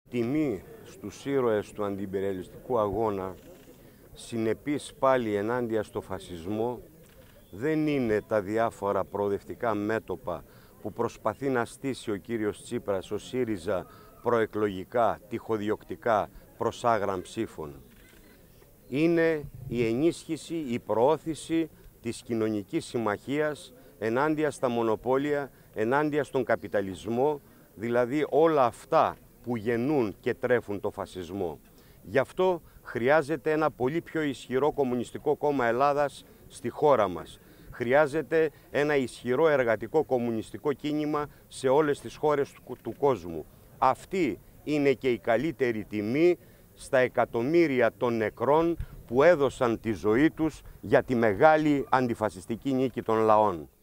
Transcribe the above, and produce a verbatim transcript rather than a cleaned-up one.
Τιμή στους ήρωες του αντιιμπεριαλιστικού αγώνα, συνεπής πάλι ενάντια στο φασισμό, δεν είναι τα διάφορα προοδευτικά μέτωπα που προσπαθεί να στήσει ο κύριος Τσίπρας, ο ΣΥΡΙΖΑ, προεκλογικά, τυχοδιοκτικά, προς άγραμ ψήφων. Είναι η ενίσχυση, η προώθηση της κοινωνικής συμμαχίας ενάντια στα μονοπόλια, ενάντια στον καπιταλισμό, δηλαδή όλα αυτά που γεννούν και τρέφουν το φασισμό. Γι' αυτό χρειάζεται ένα πολύ πιο ισχυρό κομμουνιστικό κόμμα Ελλάδας στη χώρα μας. Χρειάζεται ένα ισχυρό εργατικό κομμουνιστικό κίνημα σε όλες τις χώρες του, του κόσμου. Αυτή είναι και η καλύτερη τιμή στα εκατομμύρια των νεκρών που έδωσαν τη ζωή τους για τη μεγάλη αντιφασιστική νίκη των λαών.